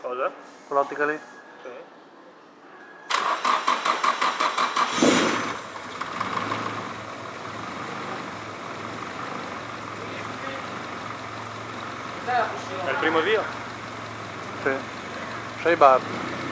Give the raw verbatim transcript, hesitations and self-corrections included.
Cosa? Quell'ottica lì? Sì. È il primo avvio? Sì. sei bar.